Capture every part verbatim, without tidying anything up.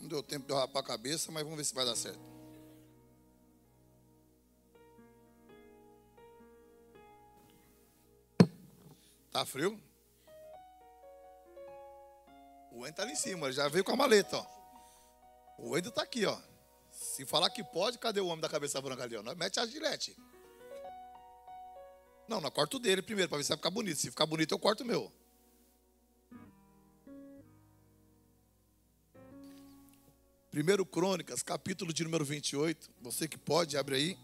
Não deu tempo de eu rapar a cabeça, mas vamos ver se vai dar certo. Tá frio? O Wendel tá ali em cima, ele já veio com a maleta, ó. O Wendel tá aqui, ó. Se falar que pode, cadê o homem da cabeça branca ali, ó? Nós mete a gilete. Não, não corta o dele primeiro, pra ver se vai ficar bonito. Se ficar bonito, eu corto o meu. Primeiro Crônicas, capítulo de número vinte e oito. Você que pode, abre aí.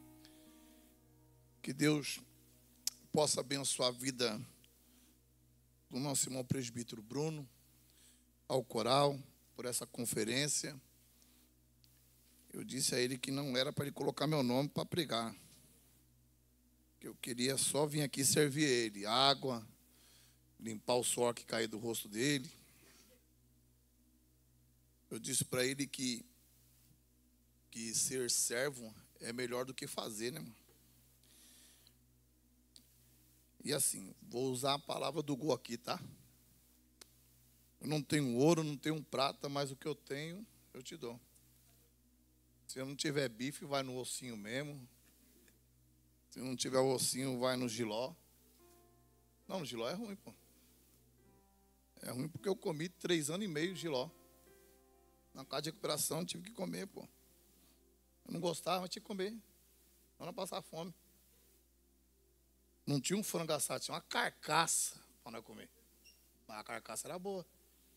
Que Deus possa abençoar a vida do nosso irmão presbítero Bruno, ao coral, por essa conferência. Eu disse a ele que não era para ele colocar meu nome para pregar. Que eu queria só vir aqui servir ele. Água, limpar o suor que caiu do rosto dele. Eu disse para ele que, que ser servo é melhor do que fazer, né, irmão? E assim, vou usar a palavra do Gu aqui, tá? Eu não tenho ouro, não tenho prata, mas o que eu tenho, eu te dou. Se eu não tiver bife, vai no ossinho mesmo. Se não tiver ossinho, vai no jiló. Não, no jiló é ruim, pô. É ruim porque eu comi três anos e meio de jiló. Na casa de recuperação, eu tive que comer, pô. Eu não gostava, mas tinha que comer. Para não passar fome. Não tinha um frango assado, tinha uma carcaça para nós comer. Mas a carcaça era boa.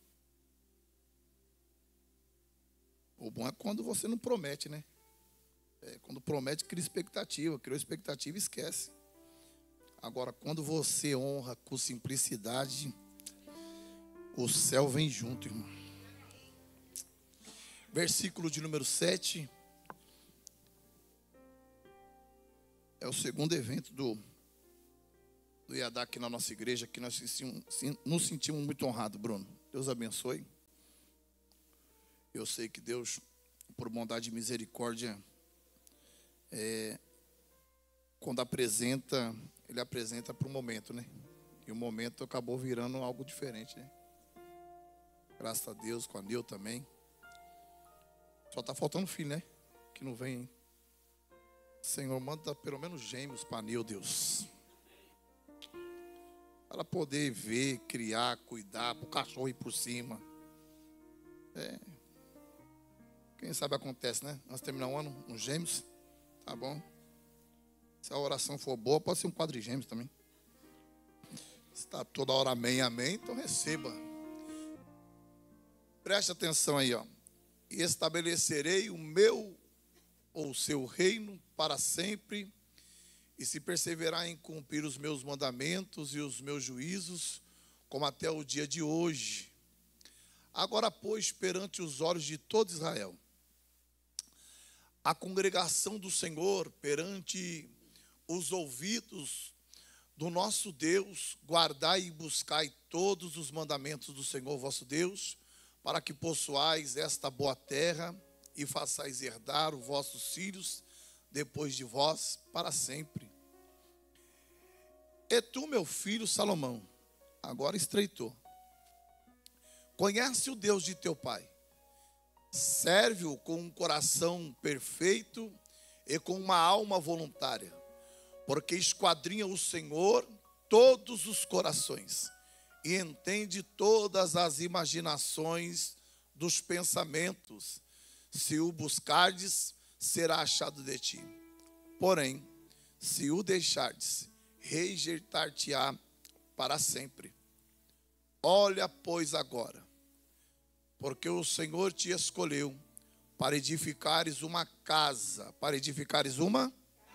O bom é quando você não promete, né? É, quando promete, cria expectativa. Criou expectativa e esquece. Agora, quando você honra com simplicidade, o céu vem junto, irmão. Versículo de número sete. É o segundo evento do, do Iadá aqui na nossa igreja, que nós nos sentimos muito honrados, Bruno. Deus abençoe. Eu sei que Deus, por bondade e misericórdia, é, quando apresenta, Ele apresenta para o momento, né? E o momento acabou virando algo diferente, né? Graças a Deus, com a Neu também. Só está faltando filho, né? Que não vem, hein? Senhor, manda pelo menos gêmeos para Neu, Deus. Para ela poder ver, criar, cuidar, para o cachorro ir por cima. É. Quem sabe acontece, né? Nós terminamos o ano, uns gêmeos. Tá bom. Se a oração for boa, pode ser um quadrigêmeos também. Se está toda hora amém, amém, então receba. Preste atenção aí, ó. E estabelecerei o meu ou o seu reino para sempre, e se perseverar em cumprir os meus mandamentos e os meus juízos, como até o dia de hoje. Agora, pois, perante os olhos de todo Israel, a congregação do Senhor, perante os ouvidos do nosso Deus, guardai e buscai todos os mandamentos do Senhor vosso Deus, para que possuais esta boa terra e façais herdar os vossos filhos depois de vós para sempre. E tu, meu filho Salomão, agora estreitou, conhece o Deus de teu pai, serve-o com um coração perfeito e com uma alma voluntária, porque esquadrinha o Senhor todos os corações e entende todas as imaginações dos pensamentos. Se o buscardes, será achado de ti. Porém, se o deixardes, rejeitar-te-á para sempre. Olha, pois, agora, porque o Senhor te escolheu para edificares uma casa. Para edificares uma?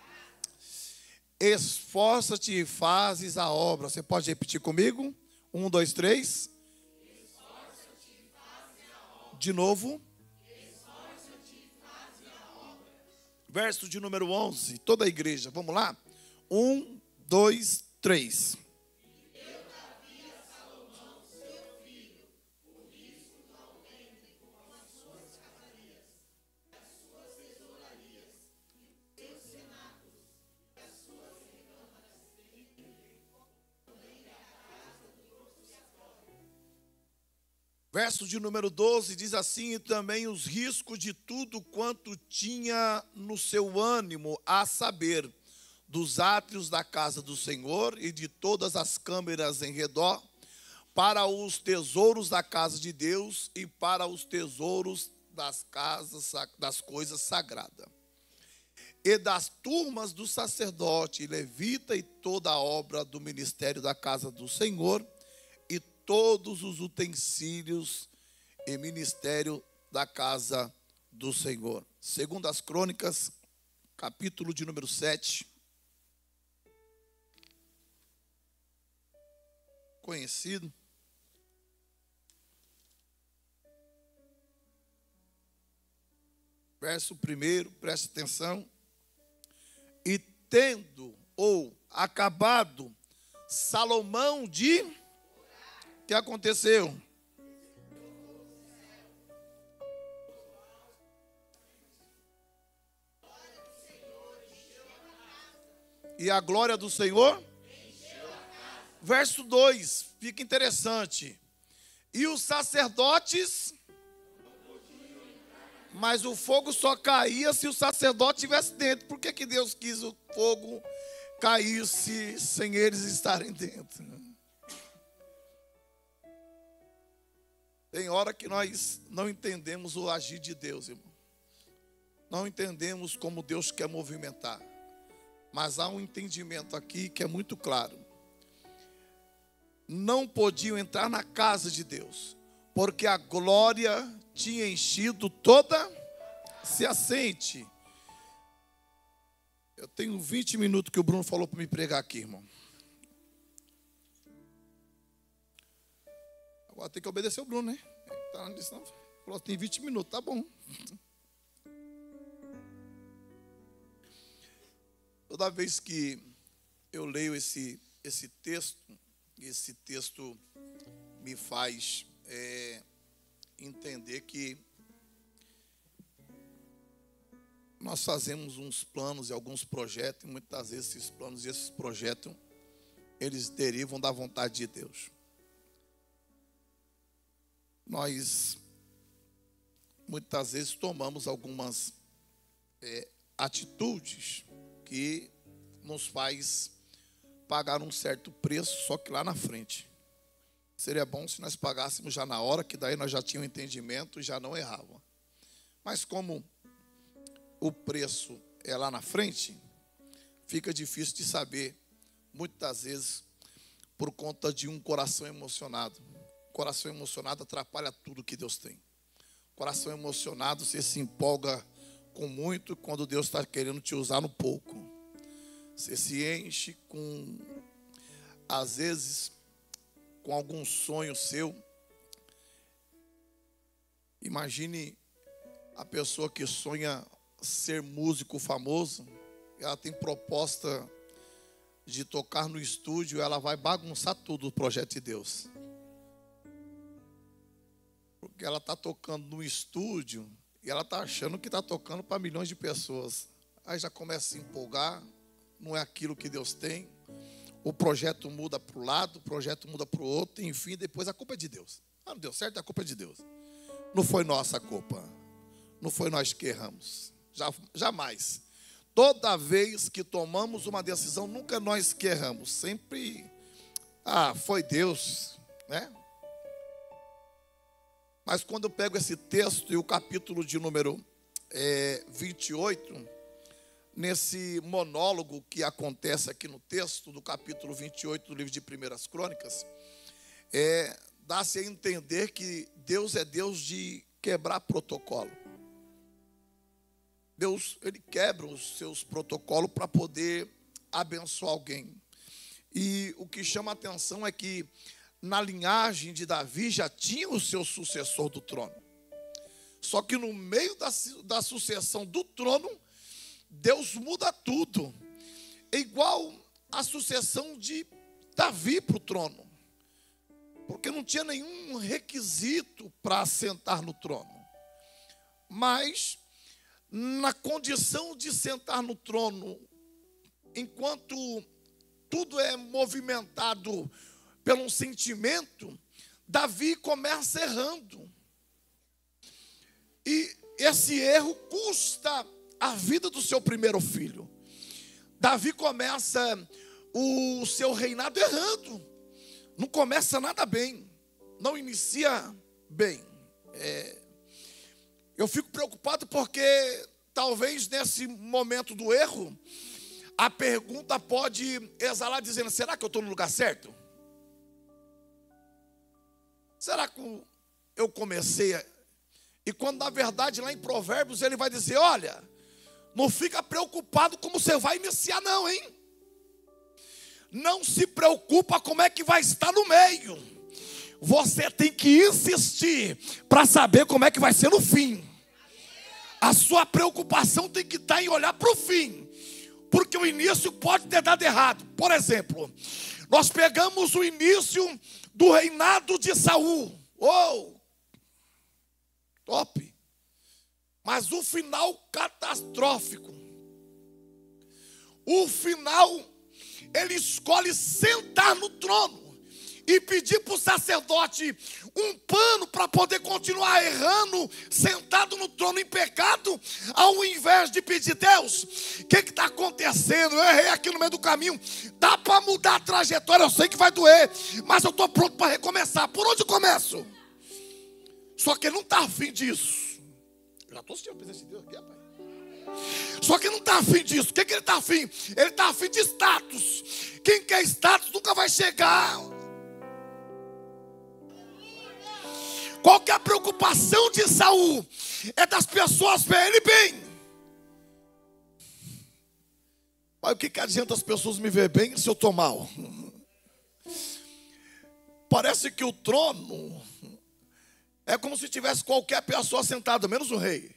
Esforça-te e fazes a obra. Você pode repetir comigo? Um, dois, três. Esforça-te e fazes a obra. De novo. Esforça-te e fazes a obra. Verso de número onze. Toda a igreja. Vamos lá? Um, dois, três. Verso de número doze diz assim: e também os riscos de tudo quanto tinha no seu ânimo, a saber, dos átrios da casa do Senhor e de todas as câmeras em redor, para os tesouros da casa de Deus e para os tesouros das casas, das coisas sagradas, e das turmas do sacerdote, levita, e toda a obra do ministério da casa do Senhor, e todos os utensílios e ministério da casa do Senhor. Segundo as Crônicas, capítulo de número sete. Conhecido. Verso primeiro, preste atenção. E tendo ou acabado Salomão de... O que aconteceu? E a glória do Senhor? Verso dois, fica interessante. E os sacerdotes... Mas o fogo só caía se o sacerdote estivesse dentro. Por que que Deus quis o fogo caísse sem eles estarem dentro? Tem hora que nós não entendemos o agir de Deus, irmão. Não entendemos como Deus quer movimentar. Mas há um entendimento aqui que é muito claro. Não podiam entrar na casa de Deus, porque a glória tinha enchido toda. Se assente. Eu tenho vinte minutos que o Bruno falou para me pregar aqui, irmão. Agora tem que obedecer o Bruno, né? Tá, não, falou, tem vinte minutos, tá bom. Toda vez que eu leio esse, esse texto, esse texto me faz é, entender que nós fazemos uns planos e alguns projetos, e muitas vezes esses planos e esses projetos, eles derivam da vontade de Deus. Nós, muitas vezes, tomamos algumas é, atitudes que nos faz pagar um certo preço, só que lá na frente. Seria bom se nós pagássemos já na hora, que daí nós já tínhamos entendimento e já não errava. Mas como o preço é lá na frente, fica difícil de saber, muitas vezes, por conta de um coração emocionado. Coração emocionado atrapalha tudo que Deus tem. Coração emocionado, você se empolga com muito quando Deus está querendo te usar no pouco. Você se enche com, às vezes, com algum sonho seu. Imagine a pessoa que sonha ser músico famoso, ela tem proposta de tocar no estúdio, ela vai bagunçar tudo o projeto de Deus. Porque ela está tocando no estúdio e ela está achando que está tocando para milhões de pessoas. Aí já começa a se empolgar, não é aquilo que Deus tem. O projeto muda para o lado, o projeto muda para o outro, enfim, depois a culpa é de Deus. Ah, não deu certo, a culpa é de Deus. Não foi nossa culpa. Não foi nós que erramos. Já, jamais. Toda vez que tomamos uma decisão, nunca nós que erramos. Sempre, ah, foi Deus, né? Mas quando eu pego esse texto e o capítulo de número é, vinte e oito, nesse monólogo que acontece aqui no texto do capítulo vinte e oito do livro de Primeiras Crônicas, é, dá-se a entender que Deus é Deus de quebrar protocolo. Deus, ele quebra os seus protocolos para poder abençoar alguém. E o que chama a atenção é que na linhagem de Davi já tinha o seu sucessor do trono. Só que no meio da, da sucessão do trono, Deus muda tudo. É igual a sucessão de Davi para o trono. Porque não tinha nenhum requisito para assentar no trono. Mas, na condição de sentar no trono, enquanto tudo é movimentado pelo sentimento, Davi começa errando. E esse erro custa a vida do seu primeiro filho. Davi começa o seu reinado errando. Não começa nada bem. Não inicia bem. É, eu fico preocupado porque talvez nesse momento do erro, a pergunta pode exalar dizendo: será que eu estou no lugar certo? Será que eu comecei? A... E quando na verdade lá em Provérbios ele vai dizer: olha, não fica preocupado como você vai iniciar não, hein? Não se preocupa como é que vai estar no meio. Você tem que insistir para saber como é que vai ser no fim. A sua preocupação tem que estar em olhar para o fim. Porque o início pode ter dado errado. Por exemplo, nós pegamos o início do reinado de Saul. Oh, top. Mas o final catastrófico. O final, ele escolhe sentar no trono e pedir para o sacerdote um pano para poder continuar errando, sentado no trono em pecado, ao invés de pedir: Deus, o que está acontecendo? Eu errei aqui no meio do caminho, dá para mudar a trajetória, eu sei que vai doer, mas eu estou pronto para recomeçar. Por onde começo? Só que ele não está afim disso. Já estou sentindo a presença de Deus aqui, rapaz. Só que ele não está afim disso. O que, que ele está afim? Ele está afim de status. Quem quer status nunca vai chegar. Qual que é a preocupação de Saul? É das pessoas verem ele bem. Mas o que, que adianta as pessoas me verem bem se eu estou mal? Parece que o trono é como se tivesse qualquer pessoa sentada, menos o rei.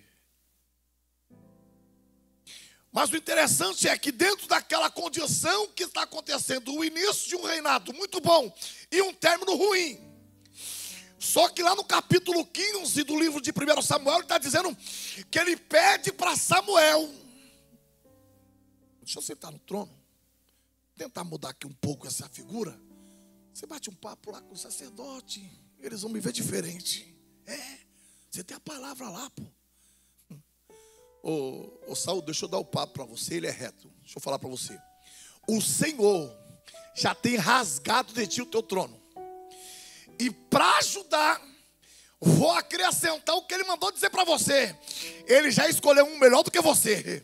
Mas o interessante é que dentro daquela condição que está acontecendo, o início de um reinado muito bom e um término ruim. Só que lá no capítulo quinze do livro de primeiro Samuel, ele está dizendo que ele pede para Samuel: deixa eu sentar no trono, tentar mudar aqui um pouco essa figura. Você bate um papo lá com o sacerdote, eles vão me ver diferente. É, você tem a palavra lá, pô. Ô, ô Saul, deixa eu dar o papo para você, ele é reto. Deixa eu falar para você. O Senhor já tem rasgado de ti o teu trono. E para ajudar, vou acrescentar o que ele mandou dizer para você. Ele já escolheu um melhor do que você.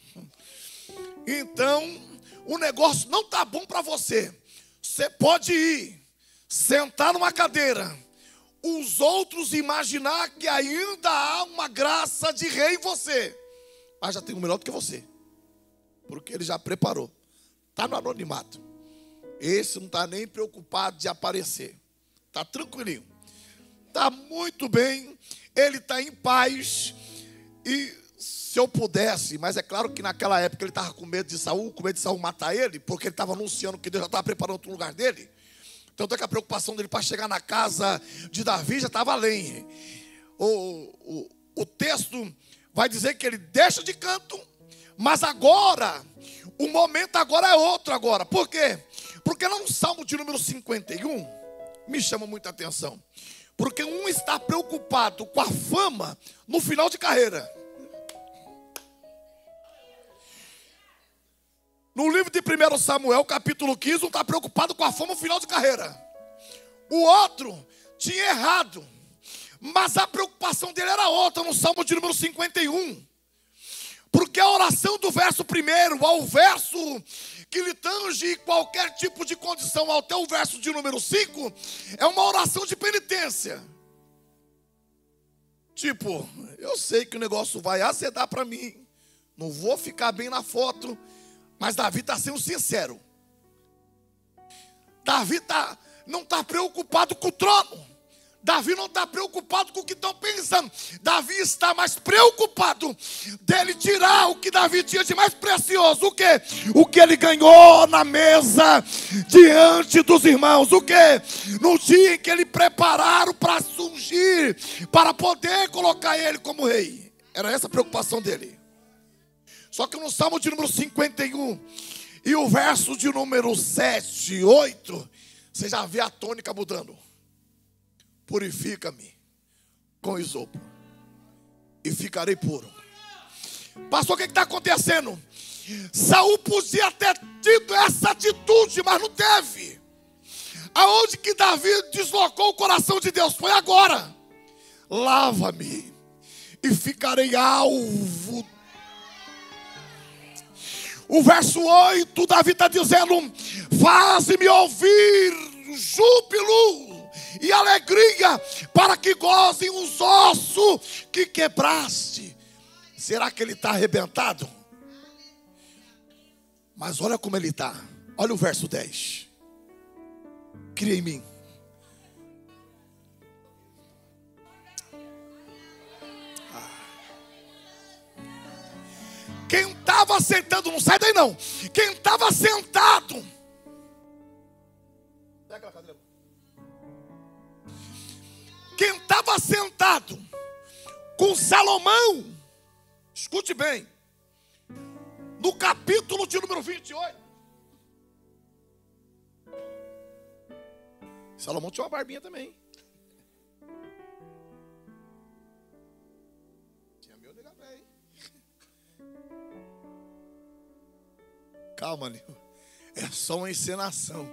Então, o negócio não está bom para você. Você pode ir, sentar numa cadeira, os outros imaginar que ainda há uma graça de rei em você. Mas já tem um melhor do que você. Porque ele já preparou. Está no anonimato. Esse não está nem preocupado de aparecer. Está tranquilinho. Está muito bem. Ele está em paz. E se eu pudesse, mas é claro que naquela época ele estava com medo de Saul, com medo de Saul matar ele, porque ele estava anunciando que Deus já estava preparando outro lugar dele. Tanto é que a preocupação dele para chegar na casa de Davi já estava além. O, o, o texto vai dizer que ele deixa de canto, mas agora, o momento agora é outro agora. Por quê? Porque lá no Salmo de número cinquenta e um, me chama muita atenção. Porque um está preocupado com a fama no final de carreira. No livro de primeiro Samuel, capítulo quinze, um está preocupado com a fama no final de carreira. O outro tinha errado, mas a preocupação dele era outra, no Salmo de número cinquenta e um. Porque a oração do verso primeiro ao verso que lhe tange qualquer tipo de condição até o verso de número cinco, é uma oração de penitência. Tipo, eu sei que o negócio vai azedar para mim, não vou ficar bem na foto, mas Davi está sendo sincero. Davi tá, não está preocupado com o trono. Davi não está preocupado com o que estão pensando. Davi está mais preocupado dele tirar o que Davi tinha de mais precioso. O que? O que ele ganhou na mesa diante dos irmãos. O que? No dia em que ele prepararam para surgir, para poder colocar ele como rei. Era essa a preocupação dele. Só que no Salmo de número cinquenta e um e o verso de número sete, oito, você já vê a tônica mudando. purifica-me com isopo e ficarei puro. Pastor, o que está acontecendo? Saul podia ter tido essa atitude, mas não teve. Aonde que Davi deslocou o coração de Deus? Foi agora. Lava-me e ficarei alvo. O verso oito, Davi está dizendo: faz-me ouvir júbilo e alegria, para que gozem os ossos que quebraste. Será que ele está arrebentado? Mas olha como ele está. Olha o verso dez. Cria em mim. Ah. Quem estava sentado, não sai daí não. Quem estava sentado. Pega aquela cadeira. Quem estava sentado com Salomão, escute bem, no capítulo de número vinte e oito. Salomão tinha uma barbinha também. Tinha meu nega bem. Calma, Nil. É só uma encenação.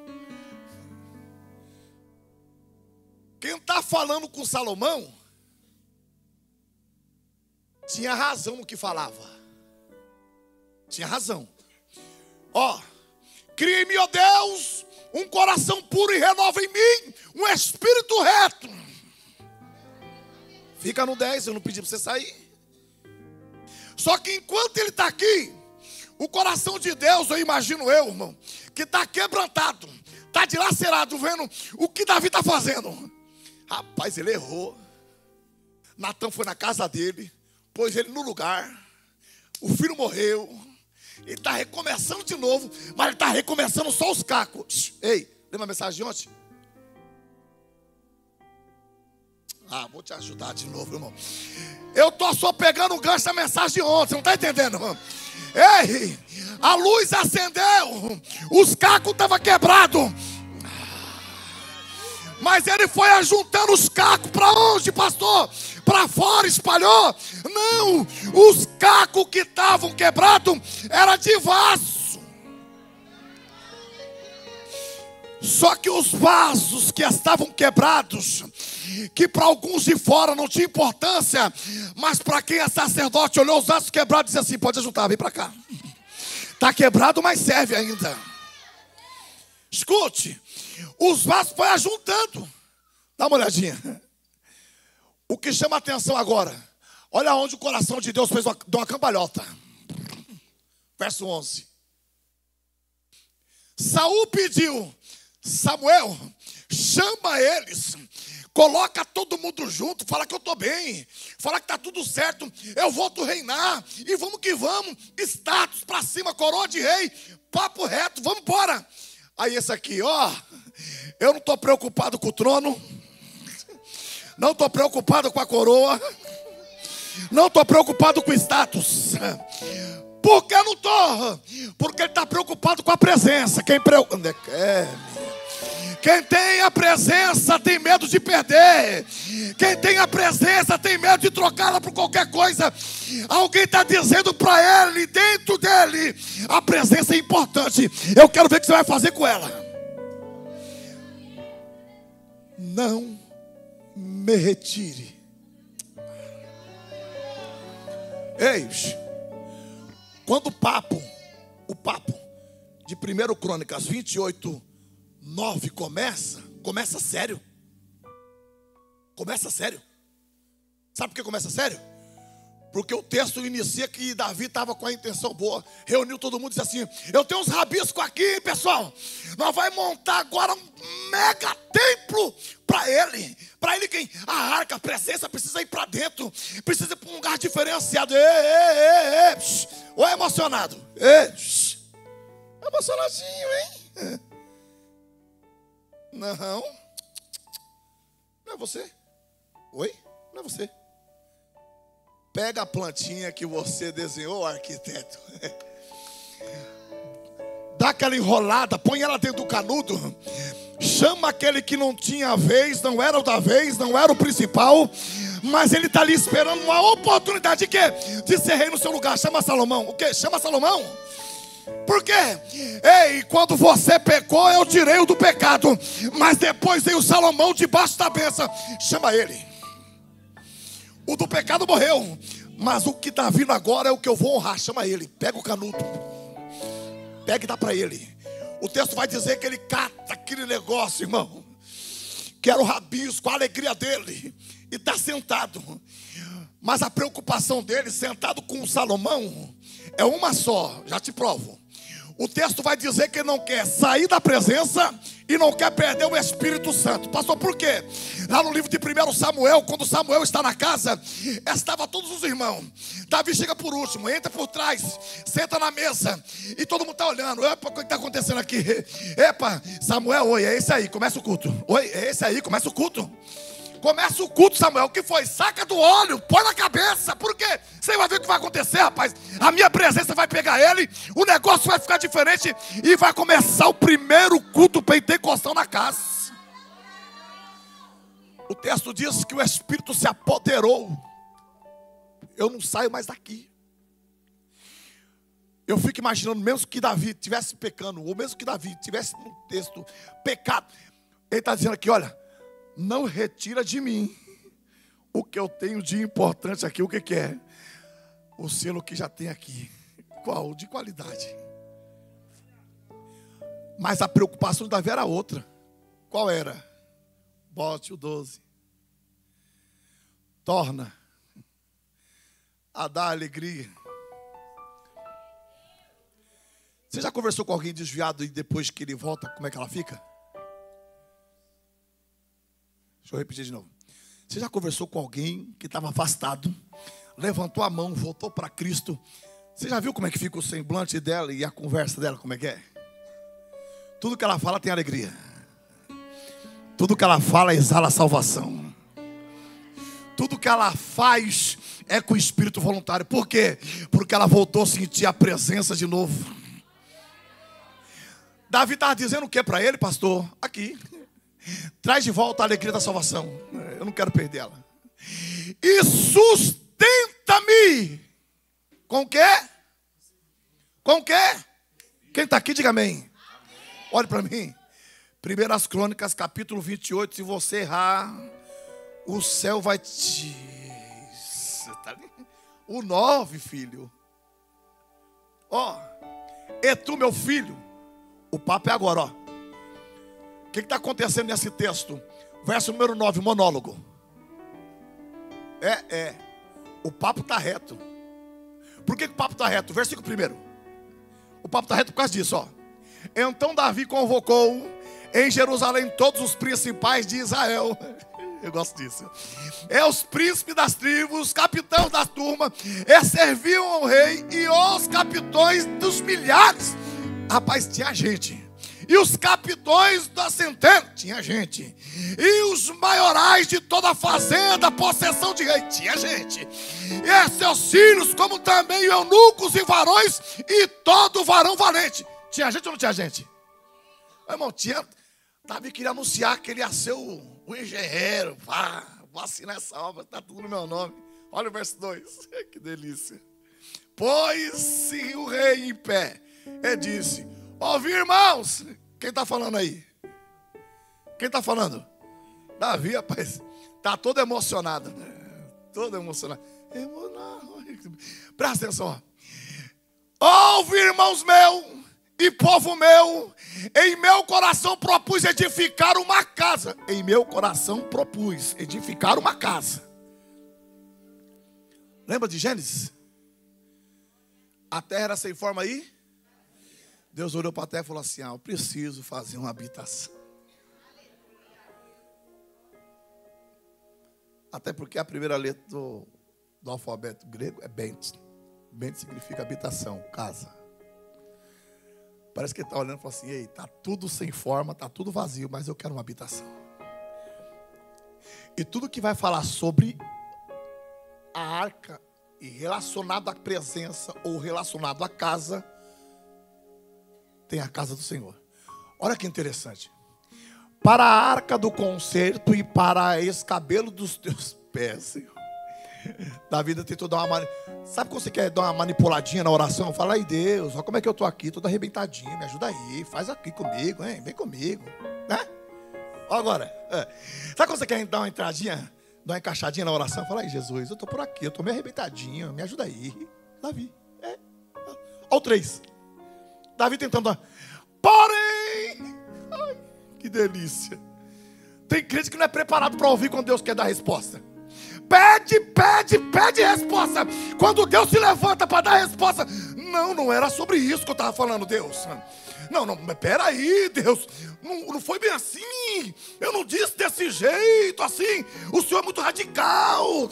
Quem está falando com Salomão tinha razão no que falava. Tinha razão. Ó, cria em mim, ó Deus, um coração puro e renova em mim um espírito reto. Fica no dez, eu não pedi para você sair. Só que enquanto ele está aqui, o coração de Deus, eu imagino eu, irmão, que está quebrantado, está dilacerado, vendo o que Davi está fazendo. Rapaz, ele errou. Natã foi na casa dele, pôs ele no lugar. O filho morreu. Ele está recomeçando de novo, mas ele está recomeçando só os cacos. Ei, lembra a mensagem de ontem? Ah, vou te ajudar de novo, irmão. Eu estou só pegando o gancho da mensagem de ontem, não está entendendo, irmão? Ei, a luz acendeu, os cacos estavam quebrados, mas ele foi ajuntando os cacos para onde, pastor? Para fora, espalhou? Não, os cacos que estavam quebrados era de vaso. Só que os vasos que estavam quebrados, que para alguns de fora não tinha importância, mas para quem é sacerdote, olhou os vasos quebrados e disse assim: pode ajuntar, vem para cá. Está quebrado, mas serve ainda. Escute, os vasos foi ajuntando. Dá uma olhadinha. O que chama a atenção agora, olha onde o coração de Deus fez uma, deu uma cambalhota. Verso onze. Saul pediu: Samuel, chama eles, coloca todo mundo junto, fala que eu estou bem, fala que está tudo certo, eu volto a reinar, e vamos que vamos, status para cima, coroa de rei, papo reto, vamos embora. Aí esse aqui, ó, eu não estou preocupado com o trono, não estou preocupado com a coroa, não estou preocupado com o status. Por que eu não estou? Porque ele está preocupado com a presença. Quem, pre... é. Quem tem a presença tem medo de perder. Quem tem a presença tem medo de trocá-la por qualquer coisa. Alguém está dizendo para ele, dentro dele, a presença é importante. Eu quero ver o que você vai fazer com ela. Não me retire. Ei, quando o papo, o papo de primeira Crônicas vinte e oito, nove começa, começa sério. Começa sério. Sabe por que começa sério? Porque o texto inicia que Davi estava com a intenção boa. Reuniu todo mundo e disse assim: eu tenho uns rabiscos aqui, pessoal. Nós vamos montar agora um mega templo para ele. Para ele quem? A arca, a presença precisa ir para dentro. Precisa ir para um lugar diferenciado. Ei, ei, ei, ei. Ou é emocionado? Ei, emocionadinho, hein? Não. Não é você. Oi? Não é você. Pega a plantinha que você desenhou, arquiteto. Dá aquela enrolada, põe ela dentro do canudo chama aquele que não tinha vez, não era o da vez, não era o principal, mas ele está ali esperando uma oportunidade de quê? De ser rei no seu lugar. Chama Salomão. O quê? Chama Salomão. Por quê? Ei, quando você pecou, eu tirei o do pecado, mas depois veio Salomão debaixo da bênção. Chama ele. O do pecado morreu, mas o que está vindo agora é o que eu vou honrar. Chama ele. Pega o canudo. Pega e dá para ele. O texto vai dizer que ele cata aquele negócio, irmão, que era o rabisco, a alegria dele, e está sentado. Mas a preocupação dele, sentado com o Salomão, é uma só, já te provo. O texto vai dizer que ele não quer sair da presença e não quer perder o Espírito Santo. Pastor, por quê? Lá no livro de primeiro Samuel, quando Samuel está na casa, estavam todos os irmãos. Davi chega por último, entra por trás, senta na mesa, e todo mundo está olhando. Epa, o que está acontecendo aqui? Epa, Samuel, oi, é esse aí, começa o culto. Oi, é esse aí, começa o culto. Começa o culto, Samuel. O que foi? Saca do óleo, põe na cabeça. Por quê? Você vai ver o que vai acontecer, rapaz. A minha presença vai pegar ele, o negócio vai ficar diferente e vai começar o primeiro culto pentecostal na casa. O texto diz que o Espírito se apoderou. Eu não saio mais daqui. Eu fico imaginando, mesmo que Davi estivesse pecando, ou mesmo que Davi tivesse no texto pecado, ele está dizendo aqui, olha, não retira de mim o que eu tenho de importante aqui. O que, que é? O selo que já tem aqui. Qual? De qualidade. Mas a preocupação de Davi era outra. Qual era? Bote o doze. Torna a dar alegria. Você já conversou com alguém desviado e depois que ele volta, como é que ela fica? Deixa eu repetir de novo. Você já conversou com alguém que estava afastado, levantou a mão, voltou para Cristo? Você já viu como é que fica o semblante dela e a conversa dela, como é que é? Tudo que ela fala tem alegria. Tudo que ela fala exala a salvação. Tudo que ela faz é com o espírito voluntário. Por quê? Porque ela voltou a sentir a presença de novo. Davi estava dizendo o que para ele, pastor? Aqui. Traz de volta a alegria da salvação. Eu não quero perdê-la. E sustenta-me. Com o quê? Com o quê? Quem está aqui, diga amém. Amém. Olhe para mim. Primeiras Crônicas, capítulo vinte e oito. Se você errar, o céu vai te... O nove, filho. Ó, e tu, meu filho. O papo é agora, ó. O que está acontecendo nesse texto? Verso número nove, monólogo. É, é. O papo está reto. Por que, que o papo está reto? Versículo primeiro. O papo está reto por causa disso, ó. Então Davi convocou em Jerusalém todos os principais de Israel. Eu gosto disso. É os príncipes das tribos, capitães das turmas, e serviam ao rei e os capitões dos milhares. Rapaz, tinha gente. E os capitões da centena, tinha gente. E os maiorais de toda a fazenda, possessão de rei, tinha gente. E seus filhos, como também eunucos e varões, e todo varão valente. Tinha gente ou não tinha gente? Irmão, tinha. Davi queria anunciar que ele ia ser o, o engenheiro. Ah, vou assinar essa obra, está tudo no meu nome. Olha o verso dois, que delícia. Pôs-se o rei em pé e disse: ouvi, irmãos. Quem está falando aí? Quem está falando? Davi, rapaz. Está todo emocionado. Todo emocionado. Presta atenção. Ouve, irmãos meus e povo meu, em meu coração propus edificar uma casa. Em meu coração propus edificar uma casa. Lembra de Gênesis? A terra era sem forma aí? Deus olhou para a terra e falou assim: ah, eu preciso fazer uma habitação. Até porque a primeira letra do, do alfabeto grego é Bent. Bent significa habitação, casa. Parece que ele está olhando e falou assim: ei, está tudo sem forma, está tudo vazio, mas eu quero uma habitação. E tudo que vai falar sobre a arca e relacionado à presença ou relacionado à casa, tem a casa do Senhor. Olha que interessante. para a arca do concerto e para a escabelo dos teus pés, Senhor. Davi tentou dar uma mani... Sabe quando você quer dar uma manipuladinha na oração? Fala aí, Deus, olha como é que eu estou aqui, todo arrebentadinho, me ajuda aí, faz aqui comigo, hein? Vem comigo, né? Olha agora, é. Sabe quando você quer dar uma entradinha, dar uma encaixadinha na oração? Fala aí, Jesus, eu estou por aqui, eu estou meio arrebentadinho, me ajuda aí. Davi, é. Olha o três. Davi tentando, porém, ai, que delícia. Tem crente que não é preparado para ouvir quando Deus quer dar resposta. Pede, pede, pede resposta. Quando Deus se levanta para dar resposta, não, não era sobre isso que eu estava falando, Deus. Não, não, mas peraí, Deus, não, não foi bem assim. Eu não disse desse jeito, assim. O Senhor é muito radical.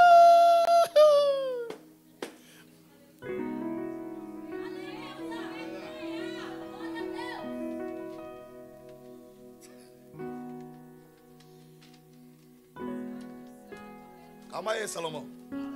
Calma aí, Salomão.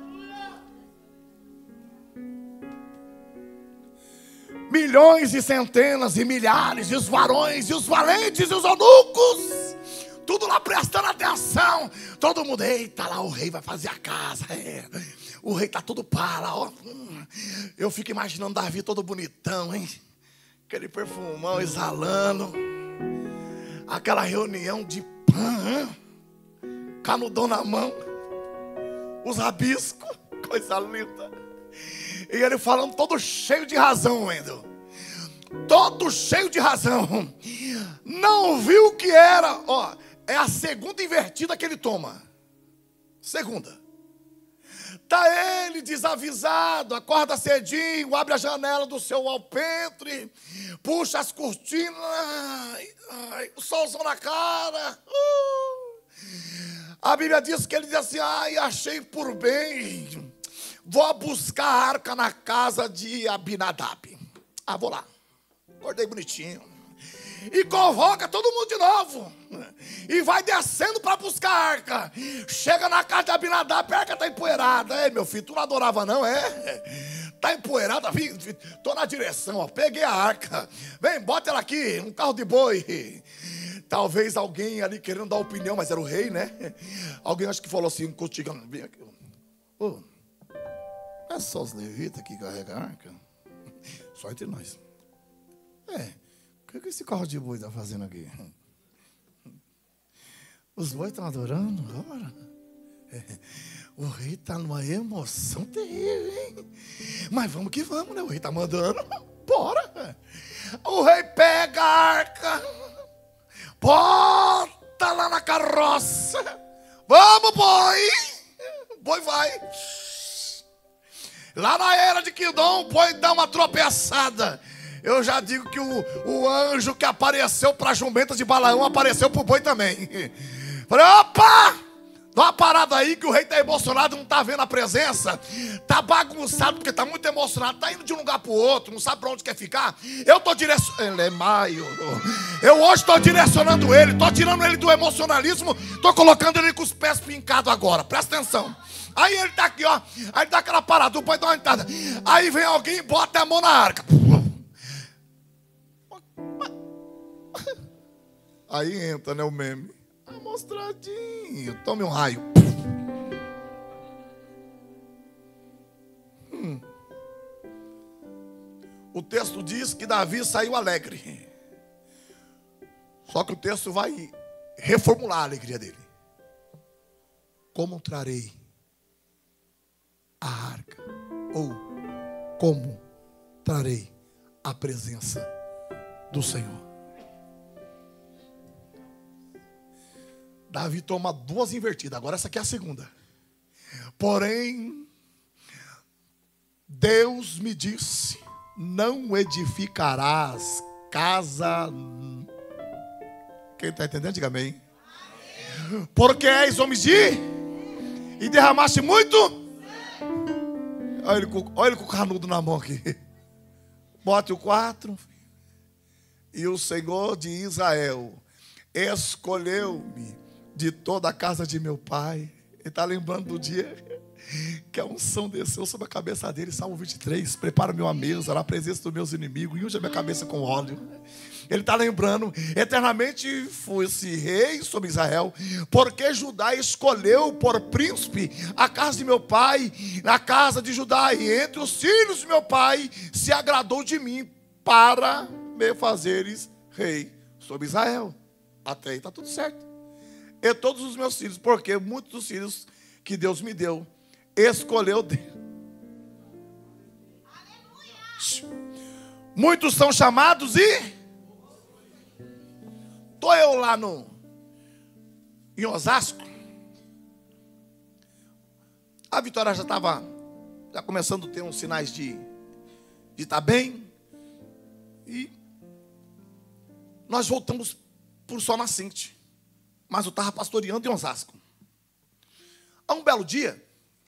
Milhões e centenas e milhares, e os varões, e os valentes, e os eunucos, tudo lá prestando atenção. Todo mundo, eita, lá o rei vai fazer a casa. É. O rei tá todo para, ó. Eu fico imaginando Davi todo bonitão, hein? Aquele perfumão exalando. Aquela reunião de pã, canudão na mão. Os rabiscos, coisa linda. E ele falando todo cheio de razão, Wendel. Todo cheio de razão. Não viu o que era. Ó, é a segunda invertida que ele toma. Segunda. Tá ele desavisado, acorda cedinho, abre a janela do seu alpendre, puxa as cortinas, ai, ai, o solzão na cara. Uh. A Bíblia diz que ele diz assim, ai, achei por bem, vou buscar a arca na casa de Abinadab. Ah, vou lá, acordei bonitinho. E convoca todo mundo de novo. E vai descendo para buscar a arca. Chega na casa de Abinadab, a arca está empoeirada. É, meu filho, tu não adorava não, é? Está empoeirada, estou na direção, ó, peguei a arca. Vem, bota ela aqui, um carro de boi. Talvez alguém ali querendo dar opinião, mas era o rei, né? Alguém acho que falou assim, contigando, bem aqui. Oh, é só os levitas que carregam a arca? Só entre nós. É, o que esse carro de boi está fazendo aqui? Os bois estão adorando agora? É, o rei está numa emoção terrível, hein? Mas vamos que vamos, né? O rei está mandando. Bora! O rei pega a arca, bota lá na carroça. Vamos, boi! O boi vai. Lá na era de Quidom, o boi dá uma tropeçada. Eu já digo que o, o anjo que apareceu para a jumenta de Balaão apareceu para o boi também. Falei, opa! Dá uma parada aí que o rei está emocionado, não está vendo a presença. Está bagunçado porque está muito emocionado. Está indo de um lugar para o outro, não sabe para onde quer ficar. Eu estou direcionando. Ele é maio. Eu hoje estou direcionando ele. Estou tirando ele do emocionalismo. Estou colocando ele com os pés pincados agora. Presta atenção. Aí ele está aqui, ó. Aí dá aquela parada. O pai dá uma entrada. Aí vem alguém e bota a mão na arca. Aí entra, né, o meme. Amostradinho. Tome um raio. Hum. O texto diz que Davi saiu alegre. Só que o texto vai reformular a alegria dele. Como trarei a arca? Ou como trarei a presença do Senhor? Davi toma duas invertidas. Agora essa aqui é a segunda. Porém, Deus me disse, não edificarás casa. Quem está entendendo, diga amém. Porque és homem de e derramaste muito. Olha ele, com, olha ele com o canudo na mão aqui. Bote o quatro. E o Senhor de Israel escolheu-me de toda a casa de meu pai. Ele está lembrando do dia que a unção desceu sobre a cabeça dele. Salmo vinte e três. Prepara-me uma mesa na presença dos meus inimigos e unge a minha cabeça com óleo. Ele está lembrando, eternamente fosse rei sobre Israel, porque Judá escolheu por príncipe a casa de meu pai, na casa de Judá, e entre os filhos de meu pai se agradou de mim, para me fazeres rei sobre Israel. Até aí está tudo certo. E todos os meus filhos, porque muitos dos filhos que Deus me deu, escolheu Deus. Muitos são chamados e estou eu lá no em Osasco. A Vitória já estava já começando a ter uns sinais de de estar bem. E nós voltamos por Sol Nascente. Mas eu estava pastoreando em Osasco. Há um belo dia,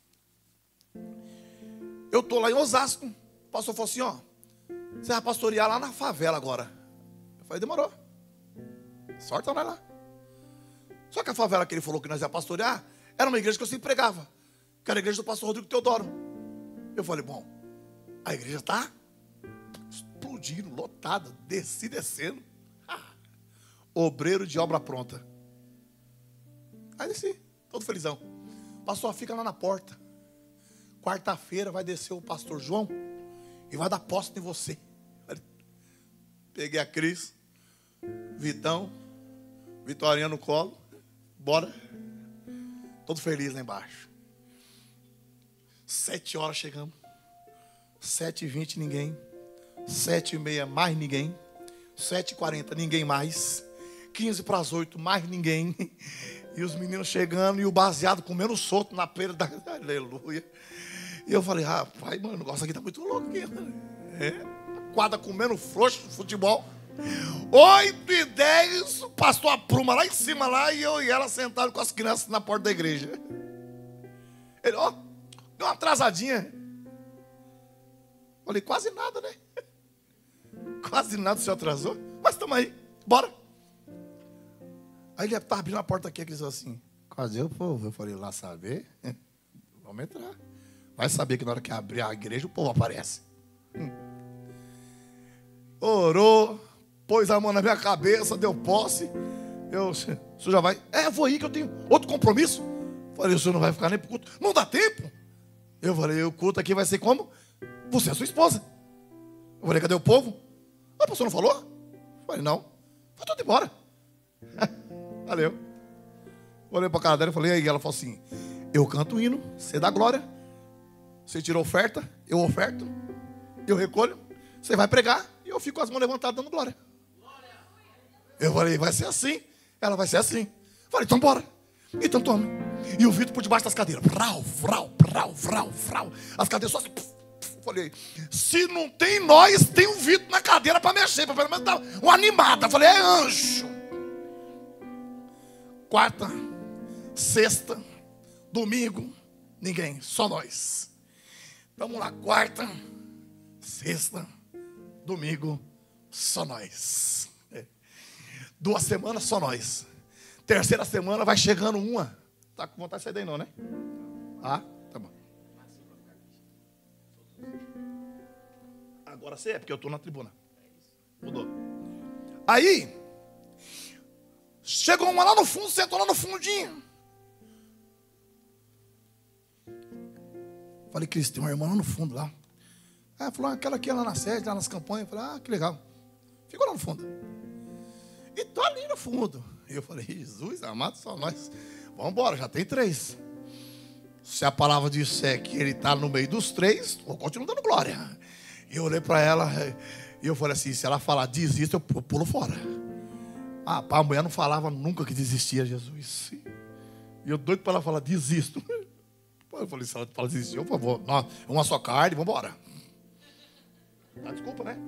eu estou lá em Osasco. O pastor falou assim, ó, você vai pastorear lá na favela agora. Eu falei, demorou. Sorte nós lá. Só que a favela que ele falou que nós ia pastorear era uma igreja que eu sempre pregava, que era a igreja do pastor Rodrigo Teodoro. Eu falei, bom, a igreja está explodindo, lotada, desci, descendo. Ah, obreiro de obra pronta. Aí desci, todo felizão. Pastor, fica lá na porta. Quarta-feira vai descer o pastor João e vai dar posse em você. Peguei a Cris, Vitão, Vitoriano no colo. Bora. Todo feliz lá embaixo. Sete horas chegamos. Sete e vinte, ninguém. Sete e meia, mais ninguém. Sete e quarenta, ninguém mais. Quinze para as oito, mais ninguém. E os meninos chegando e o baseado comendo solto na pera da... Aleluia. E eu falei, rapaz, mano, o negócio aqui tá muito louco aqui. É. Quadra comendo frouxo, futebol. Oito e dez, passou a pruma lá em cima lá e eu e ela sentados com as crianças na porta da igreja. Ele, ó, deu uma atrasadinha. Falei, quase nada, né? Quase nada o senhor atrasou. Mas estamos aí, bora. Aí ele estava abrindo a porta aqui, ele disse assim, cadê o povo? Eu falei, lá saber? Vamos entrar. Vai saber que na hora que abrir a igreja, o povo aparece. Hum. Orou, pôs a mão na minha cabeça, deu posse. Eu, o senhor já vai? É, eu vou ir que eu tenho outro compromisso. Falei, o senhor não vai ficar nem pro culto? Não dá tempo. Eu falei, o culto aqui vai ser como? Você é a sua esposa. Eu falei, cadê o povo? Ah, o senhor não falou? Eu falei, não. Foi tudo embora. Valeu. Olhei para a cara dela e falei, e aí? Ela falou assim, eu canto o hino, você dá glória. Você tirou oferta, eu oferto, eu recolho, você vai pregar e eu fico com as mãos levantadas dando glória. Eu falei, vai ser assim. Ela vai ser assim. Falei, então bora. Então toma. E o Vitor por debaixo das cadeiras. Vrau, vrau, vrau, vrau, vrau. As cadeiras só assim. Puf, puf. Falei, se não tem nós, tem um Vitor na cadeira para mexer, para pelo menos dar uma animada. Falei, é anjo. Quarta, sexta, domingo, ninguém, só nós. Vamos lá, quarta, sexta, domingo, só nós. É. Duas semanas, só nós. Terceira semana vai chegando uma. Tá com vontade de sair daí não, né? Ah, tá bom. Agora você é, porque eu estou na tribuna. Mudou. Aí, chegou uma lá no fundo, sentou lá no fundinho. Falei, Cris, tem uma irmã lá no fundo lá. Ela falou, aquela aqui lá na sede, lá nas campanhas. Eu falei, ah, que legal. Ficou lá no fundo. E tô ali no fundo. E eu falei, Jesus amado, só nós. Vamos embora, já tem três. Se a palavra disser que ele está no meio dos três, eu continuo dando glória. E eu olhei para ela e eu falei assim, se ela falar desista, eu pulo fora. Ah, a mulher não falava nunca que desistia, Jesus. E eu doido para ela falar, desisto. Eu falei, se ela fala desistir, por favor, uma só carne, vamos embora. Ah, desculpa, né?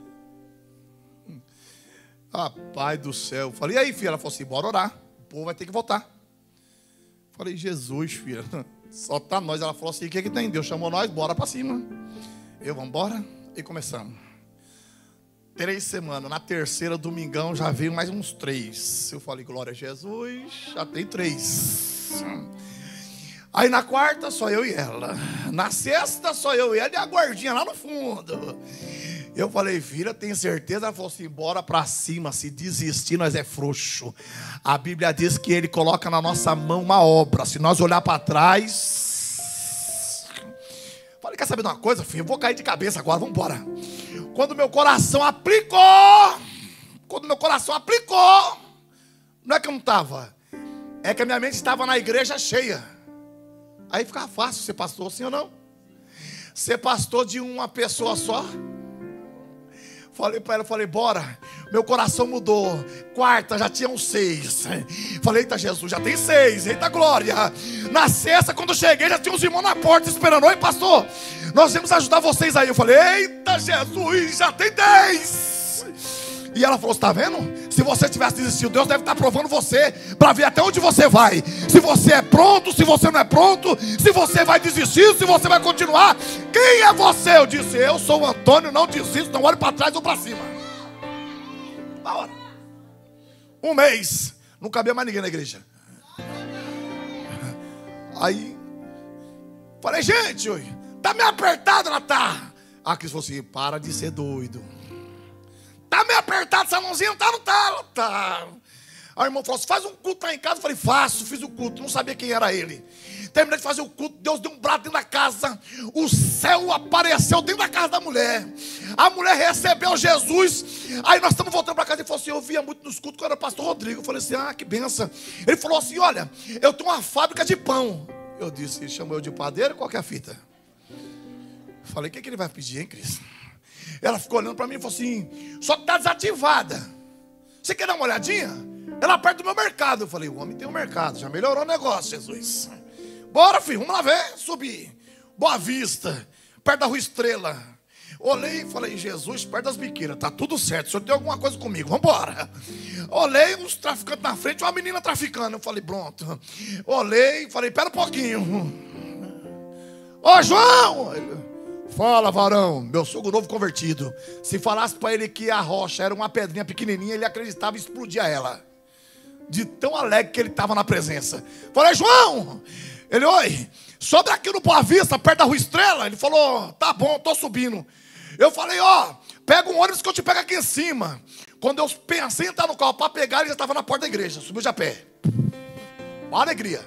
Ah, pai do céu. Falei, e aí, filha? Ela falou assim, bora orar. O povo vai ter que voltar. Falei, Jesus, filha, só tá nós. Ela falou assim, o que que tem? Deus chamou nós, bora para cima. Eu, vamos embora. E começamos. Três semanas. Na terceira, domingão, já veio mais uns três. Eu falei, glória a Jesus, já tem três. Aí na quarta, só eu e ela. Na sexta, só eu e ela e a guardinha lá no fundo. Eu falei, filha, tem certeza? Ela falou assim, bora pra cima, se desistir nós é frouxo. A Bíblia diz que Ele coloca na nossa mão uma obra, se nós olhar para trás... Falei, quer saber de uma coisa, filho? Eu vou cair de cabeça agora, vamos embora. Quando meu coração aplicou, quando meu coração aplicou, não é que eu não estava, é que a minha mente estava na igreja cheia. Aí ficava fácil ser pastor, sim ou não? Ser pastor de uma pessoa só. Falei para ela, falei, bora. Meu coração mudou. Quarta, já tinham seis. Falei, eita Jesus, já tem seis. Eita glória. Na sexta, quando eu cheguei, já tinha uns irmãos na porta esperando. Oi, pastor, nós vamos ajudar vocês aí. Eu falei, eita Jesus, já tem dez. E ela falou, você está vendo? Se você tivesse desistido, Deus deve estar provando você para ver até onde você vai. Se você é pronto, se você não é pronto, se você vai desistir, se você vai continuar. Quem é você? Eu disse, eu sou o Antônio, não desisto, não olho para trás ou para cima. Na hora. Um mês, não cabia mais ninguém na igreja. Aí, falei, gente, tá meio apertado, ela tá. A Cris falou assim, para de ser doido. Tá meio apertado essa mãozinha, não tá, não tá, não tá. Aí o irmão falou assim, faz um culto lá em casa. Eu falei, faço, fiz o culto, não sabia quem era ele. Terminei de fazer o culto, Deus deu um brado dentro da casa. O céu apareceu dentro da casa da mulher. A mulher recebeu Jesus. Aí nós estamos voltando para casa. Ele falou assim, eu via muito nos cultos quando era o pastor Rodrigo. Eu falei assim, ah, que benção. Ele falou assim, olha, eu tenho uma fábrica de pão. Eu disse, chamou eu de padeiro, qual que é a fita? Falei, o que, que ele vai pedir, hein, Cris? Ela ficou olhando para mim e falou assim, só que está desativada. Você quer dar uma olhadinha? Ela perto do meu mercado. Eu falei, o homem tem um mercado, já melhorou o negócio, Jesus. Bora, filho, vamos lá ver, subir. Boa Vista, perto da Rua Estrela. Olhei e falei, Jesus, perto das biqueiras, tá tudo certo, o senhor tem alguma coisa comigo, vamos embora. Olhei uns traficantes na frente, uma menina traficando. Eu falei, pronto. Olhei e falei, pera um pouquinho. Ô, João! Fala, varão, meu sogro novo convertido. Se falasse para ele que a rocha era uma pedrinha pequenininha, ele acreditava e explodia ela. De tão alegre que ele estava na presença. Falei, João! Ele, oi, sobe aqui no Boa Vista, perto da Rua Estrela. Ele falou, tá bom, tô subindo. Eu falei, ó, pega um ônibus que eu te pego aqui em cima. Quando eu pensei em entrar no carro para pegar, ele já estava na porta da igreja. Subiu de a pé. Uma alegria.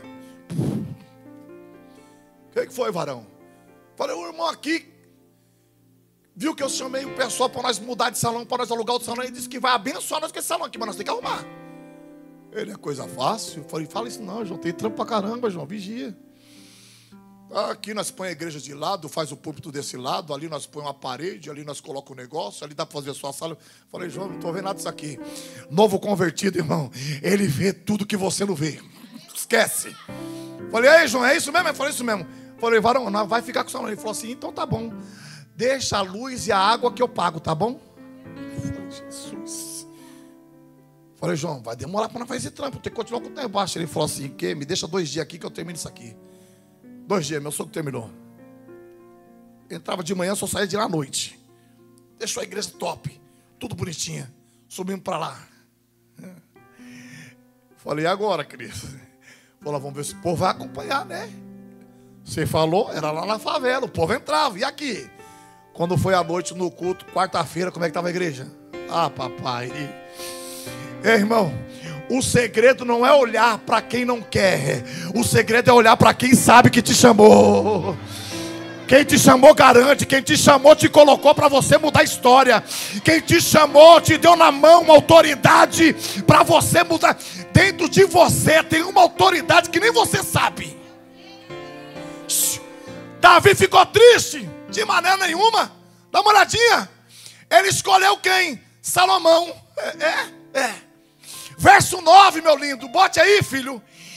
O que foi, varão? Falei, o irmão aqui viu que eu chamei o pessoal para nós mudar de salão, para nós alugar outro salão. Ele disse que vai abençoar nós com esse salão aqui, mas nós temos que arrumar. Ele, é coisa fácil. Eu falei, fala isso não, João, tem trampo pra caramba, João, vigia. Aqui nós põe a igreja de lado, faz o púlpito desse lado, ali nós põe uma parede, ali nós colocamos o negócio, ali dá para fazer a sua sala. Eu falei, João, não estou vendo nada disso aqui. Novo convertido, irmão, ele vê tudo que você não vê. Esquece. Falei, aí, João, é isso mesmo? Eu falei, isso mesmo. Falei, varão, não vai ficar com o salão. Ele falou assim, então tá bom. Deixa a luz e a água que eu pago, tá bom? Falei, Jesus. Falei, João, vai demorar para não fazer esse trampo, tem que continuar com o tempo baixo. Ele falou assim, que me deixa dois dias aqui que eu termino isso aqui. Dois dias, meu sogro terminou. Entrava de manhã, só saía de lá à noite. Deixou a igreja top, tudo bonitinha. Subimos para lá. Falei, e agora, Cris? Falei, vamos ver se o povo vai acompanhar, né? Você falou, era lá na favela, o povo entrava, e aqui? Quando foi à noite no culto, quarta-feira, como é que estava a igreja? Ah, papai. Ei, irmão, o segredo não é olhar para quem não quer. O segredo é olhar para quem sabe que te chamou. Quem te chamou garante. Quem te chamou te colocou para você mudar a história. Quem te chamou te deu na mão uma autoridade para você mudar. Dentro de você tem uma autoridade que nem você sabe. Davi ficou triste? De maneira nenhuma. Dá uma olhadinha. Ele escolheu quem? Salomão. É, é, é. Verso nove, meu lindo. Bote aí, filho.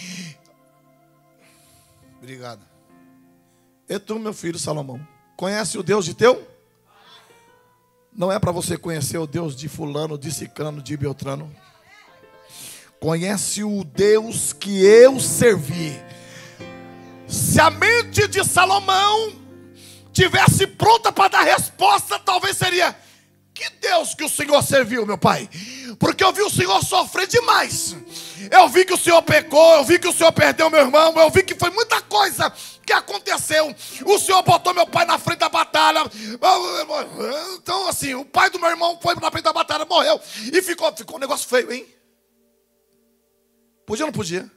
Obrigado. E tu, meu filho Salomão, conhece o Deus de teu? Não é para você conhecer o Deus de fulano, de ciclano, de beltrano. Conhece o Deus que eu servi. Se a mente de Salomão tivesse pronta para dar resposta, talvez seria: que Deus que o Senhor serviu, meu pai? Porque eu vi o Senhor sofrer demais. Eu vi que o Senhor pecou, eu vi que o Senhor perdeu meu irmão, eu vi que foi muita coisa que aconteceu. O Senhor botou meu pai na frente da batalha. Então assim, o pai do meu irmão foi na frente da batalha, morreu. E ficou, ficou um negócio feio, hein? Podia ou não podia?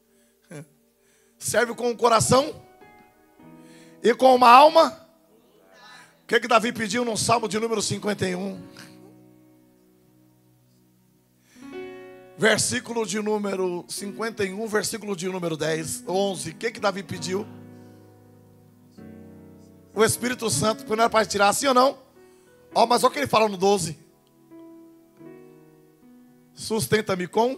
Serve com o coração e com uma alma. O que que Davi pediu no Salmo de número cinquenta e um? Versículo de número cinquenta e um, versículo de número dez, onze. O que que Davi pediu? O Espírito Santo, não era para tirar assim ou não? Ó, mas olha o que ele fala no doze. Sustenta-me com.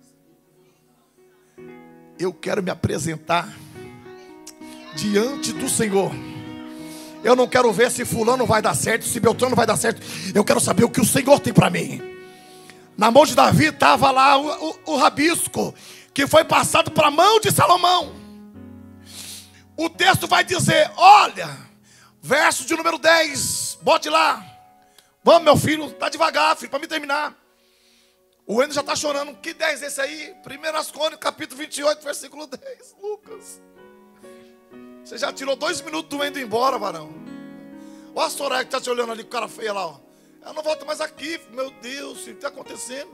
Eu quero me apresentar diante do Senhor. Eu não quero ver se fulano vai dar certo, se Beltrano vai dar certo. Eu quero saber o que o Senhor tem para mim. Na mão de Davi estava lá o, o, o rabisco, que foi passado para a mão de Salomão. O texto vai dizer, olha, verso de número dez, bote lá. Vamos, meu filho, está devagar, filho, para me terminar. O Endo já está chorando. Que dez é esse aí? Primeiras Crônicas, capítulo vinte e oito, versículo dez. Lucas. Você já tirou dois minutos do Endo embora, varão. Olha a Soraya que está te olhando ali com cara feia lá, ó. Ela não volta mais aqui. Meu Deus, o que está acontecendo?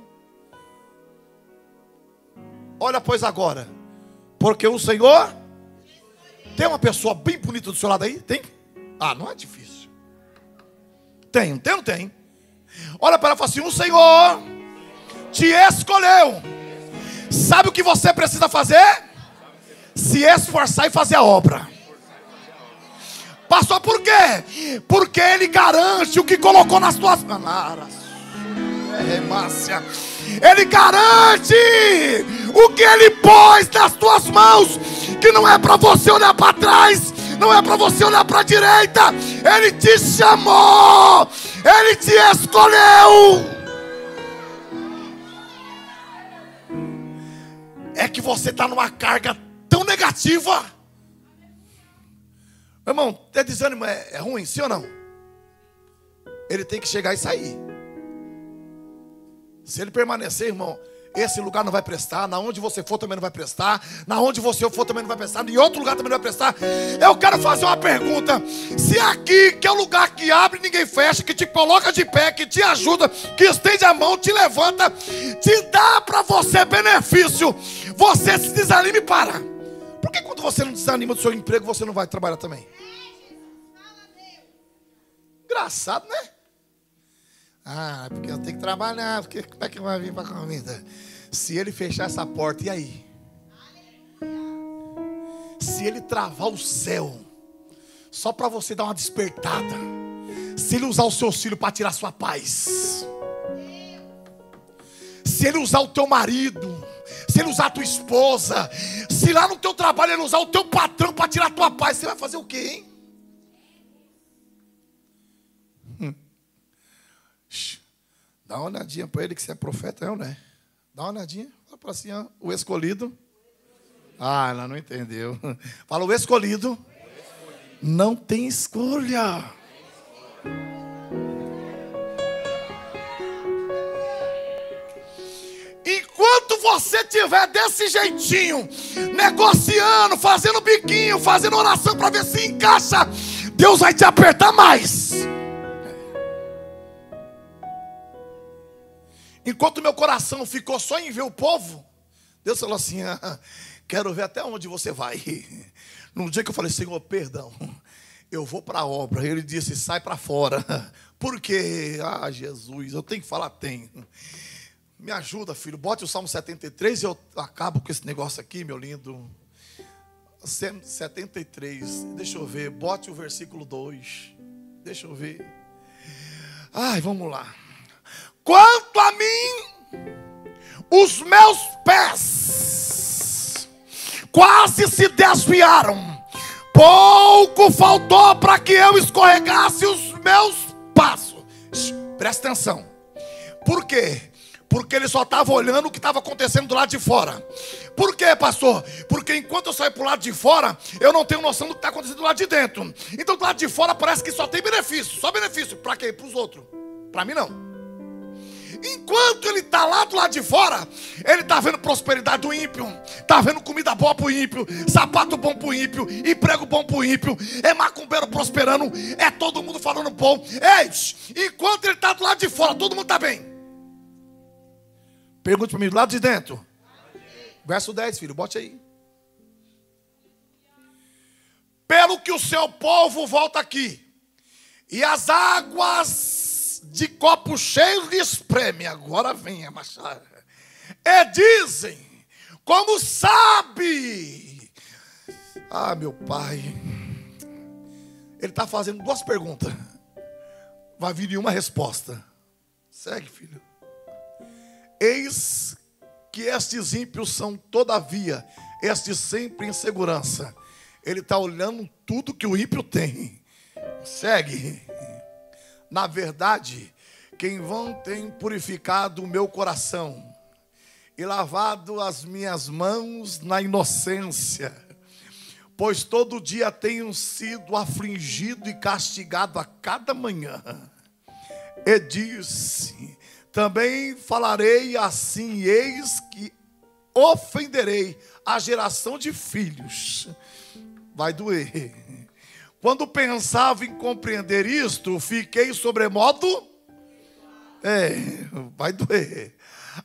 Olha, pois agora. Porque o Senhor... Tem uma pessoa bem bonita do seu lado aí? Tem? Ah, não é difícil. Tem, tem ou não tem? Olha para ela e fala assim, o Senhor te escolheu. Sabe o que você precisa fazer? Se esforçar e fazer a obra. Pastor, por quê? Porque Ele garante o que colocou nas tuas mãos. Ele garante o que Ele pôs nas tuas mãos. Que não é para você olhar para trás, não é para você olhar para a direita. Ele te chamou, Ele te escolheu. É que você está numa carga tão negativa. Meu irmão, ter desânimo é, é ruim, sim ou não? Ele tem que chegar e sair. Se ele permanecer, irmão, esse lugar não vai prestar. Na onde você for também não vai prestar. Na onde você for também não vai prestar. Em outro lugar também não vai prestar. Eu quero fazer uma pergunta. Se aqui, que é o lugar que abre, ninguém fecha, que te coloca de pé, que te ajuda, que estende a mão, te levanta, te dá para você benefício, você se desanima e para. Por que quando você não desanima do seu emprego, você não vai trabalhar também? Engraçado, né? Ah, porque eu tenho que trabalhar, porque como é que vai vir para a comida? Se ele fechar essa porta, e aí? Se ele travar o céu, só para você dar uma despertada, se ele usar o seu filho para tirar sua paz, se ele usar o teu marido, se ele usar a tua esposa, se lá no teu trabalho ele usar o teu patrão para tirar a tua paz, você vai fazer o quê, hein? Dá uma olhadinha para ele que você é profeta, eu, né? Dá uma olhadinha, fala para assim, ó, o escolhido. Ah, ela não entendeu. Fala, o escolhido não tem escolha. Enquanto você estiver desse jeitinho, negociando, fazendo biquinho, fazendo oração para ver se encaixa, Deus vai te apertar mais. Enquanto meu coração ficou só em ver o povo, Deus falou assim, ah, quero ver até onde você vai. No dia que eu falei, Senhor, perdão, eu vou para a obra. Ele disse, sai para fora. Por quê? Ah, Jesus, eu tenho que falar, tem. Me ajuda, filho, bote o Salmo setenta e três e eu acabo com esse negócio aqui, meu lindo. setenta e três, deixa eu ver, bote o versículo dois. Deixa eu ver. Ai, vamos lá. Quanto a mim, os meus pés quase se desviaram. Pouco faltou para que eu escorregasse os meus passos. Presta atenção. Por quê? Porque ele só estava olhando o que estava acontecendo do lado de fora. Por quê, pastor? Porque enquanto eu saio para o lado de fora, eu não tenho noção do que está acontecendo do lado de dentro. Então do lado de fora parece que só tem benefício. Só benefício. Para quê? Para os outros. Para mim não. Enquanto ele está lá do lado de fora, ele está vendo prosperidade do ímpio, está vendo comida boa para o ímpio, sapato bom para o ímpio, emprego bom para o ímpio, é macumbeiro prosperando, é todo mundo falando bom. Ei, enquanto ele está do lado de fora, todo mundo está bem. Pergunte para mim, do lado de dentro. Verso dez, filho, bote aí. Pelo que o seu povo volta aqui, e as águas de copo cheio lhe espreme. Agora vem a machada. E dizem, como sabe? Ah, meu pai. Ele está fazendo duas perguntas. Vai vir nenhuma resposta. Segue, filho. Eis que estes ímpios são, todavia, estes sempre em segurança. Ele está olhando tudo que o ímpio tem. Segue. Na verdade, quem vão tem purificado o meu coração e lavado as minhas mãos na inocência, pois todo dia tenho sido afligido e castigado a cada manhã. E disse, também falarei assim, eis que ofenderei a geração de filhos. Vai doer. Quando pensava em compreender isto, fiquei sobremodo. É, vai doer.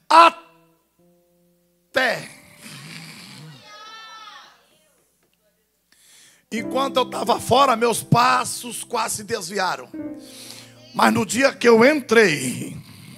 Até. Enquanto eu estava fora, meus passos quase se desviaram. Mas no dia que eu entrei,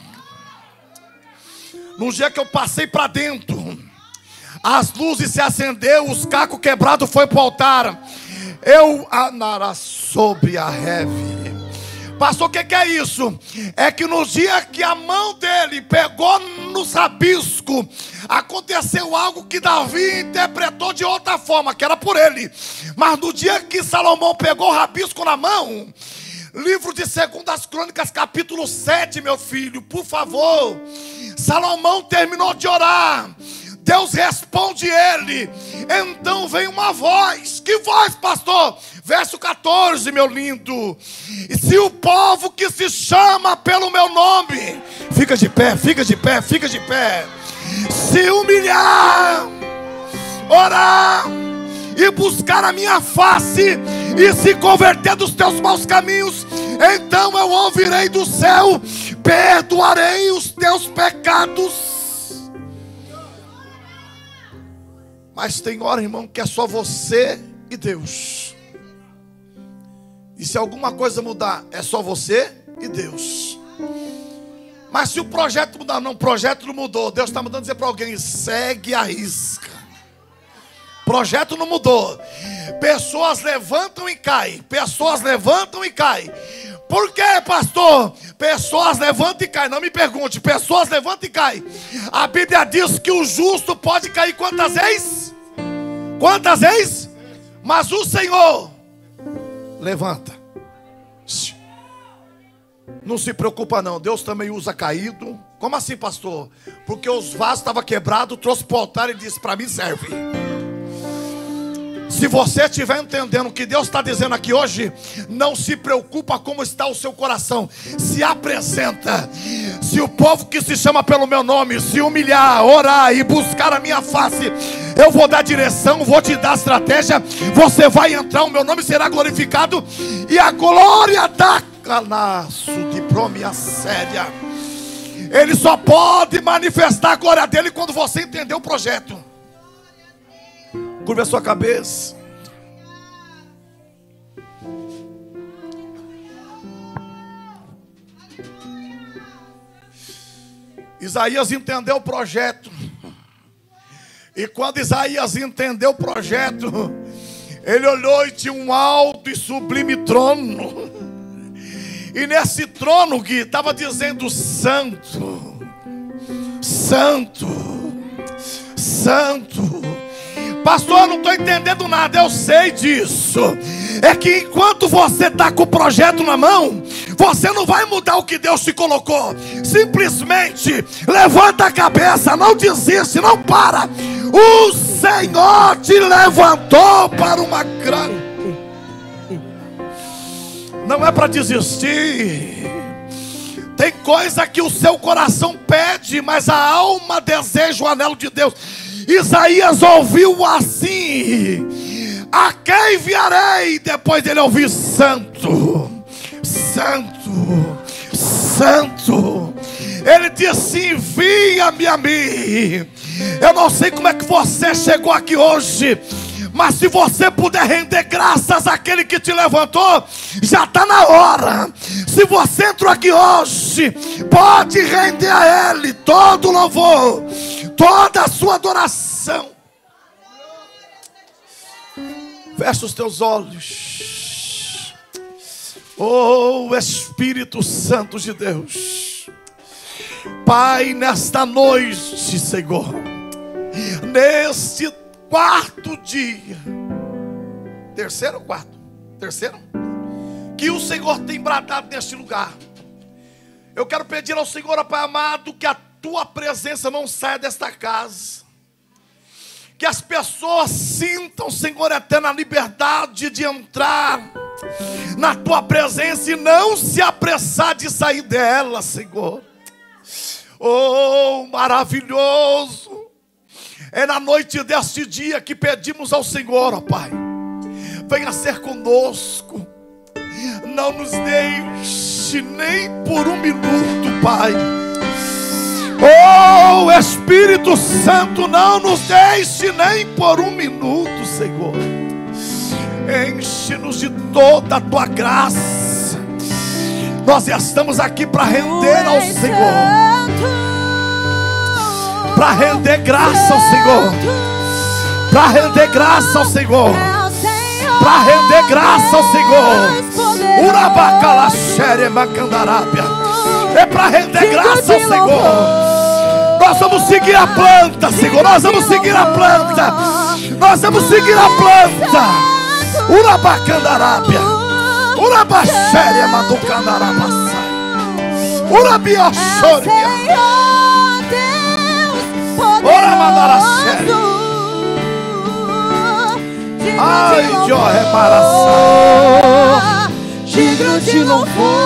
no dia que eu passei para dentro, as luzes se acenderam, os cacos quebrados foi para o altar. Eu anara sobre a reve. Pastor, o que, que é isso? É que no dia que a mão dele pegou no rabisco, aconteceu algo que Davi interpretou de outra forma, que era por ele. Mas no dia que Salomão pegou o rabisco na mão, livro de Segundas Crônicas, capítulo sete, meu filho, por favor. Salomão terminou de orar, Deus responde ele. Então vem uma voz. Que voz, pastor? Verso quatorze, meu lindo. E se o povo que se chama pelo meu nome, fica de pé, fica de pé, fica de pé, se humilhar, orar e buscar a minha face e se converter dos teus maus caminhos, então eu ouvirei do céu, perdoarei os teus pecados. Mas tem hora, irmão, que é só você e Deus. E se alguma coisa mudar, é só você e Deus. Mas se o projeto mudar, não, o projeto não mudou. Deus está mandando dizer para alguém, segue a risca. Projeto não mudou. Pessoas levantam e caem. Pessoas levantam e caem. Por quê, pastor? Pessoas levantam e caem. Não me pergunte. Pessoas levantam e caem. A Bíblia diz que o justo pode cair quantas vezes? Quantas vezes? Mas o Senhor levanta. Não se preocupa não. Deus também usa caído. Como assim, pastor? Porque os vasos estavam quebrados, trouxe para o altar e disse, para mim serve. Se você estiver entendendo o que Deus está dizendo aqui hoje, não se preocupa como está o seu coração. Se apresenta. Se o povo que se chama pelo meu nome se humilhar, orar e buscar a minha face, eu vou dar direção, vou te dar estratégia. Você vai entrar, o meu nome será glorificado. E a glória da canaço de promessa séria, ele só pode manifestar a glória dele quando você entender o projeto. Curve a sua cabeça. Isaías entendeu o projeto. E quando Isaías entendeu o projeto, ele olhou e tinha um alto e sublime trono. E nesse trono que estava dizendo santo, santo, santo. Pastor, eu não estou entendendo nada. Eu sei disso. É que enquanto você está com o projeto na mão, você não vai mudar o que Deus te colocou. Simplesmente levanta a cabeça, não desiste, não para. O Senhor te levantou para uma grande... Não é para desistir. Tem coisa que o seu coração pede, mas a alma deseja o anelo de Deus. Isaías ouviu assim: a quem enviarei? Depois dele ouvir: santo, santo, santo. Ele disse: envia-me a mim. Eu não sei como é que você chegou aqui hoje, mas se você puder render graças àquele que te levantou, já está na hora. Se você entrou aqui hoje, pode render a Ele todo o louvor, toda a sua adoração. Fecha os teus olhos. Oh Espírito Santo de Deus, Pai, nesta noite, Senhor, neste quarto dia, terceiro ou quarto? Terceiro? Que o Senhor tem bradado neste lugar. Eu quero pedir ao Senhor, ó Pai amado, que a Tua presença não saia desta casa. Que as pessoas sintam, Senhor eterno, a liberdade de entrar na Tua presença e não se apressar de sair dela, Senhor. Oh, maravilhoso. É na noite deste dia que pedimos ao Senhor, ó Pai, venha ser conosco. Não nos deixe nem por um minuto, Pai. Oh, Espírito Santo, não nos deixe nem por um minuto, Senhor. Enche-nos de toda a Tua graça. Nós estamos aqui para render ao Senhor, para render graça ao Senhor, para render graça ao Senhor, para render graça ao Senhor. Urabacalaxere macandarábia. É para render graça ao Senhor. Nós vamos seguir a planta, Senhor. Nós vamos seguir a planta. Nós vamos seguir a planta. Urabacandarábia. Urabaxere maducandarabaçai. Urabiaxoria. Ora mandaraxere. Ai, Jó é maraçá. Digno de louvor.